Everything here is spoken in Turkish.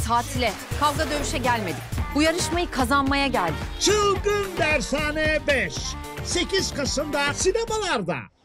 tatile, kavga dövüşe gelmedik. Bu yarışmayı kazanmaya geldik. Çılgın Dershane 5. 8 Kasım'da sinemalarda.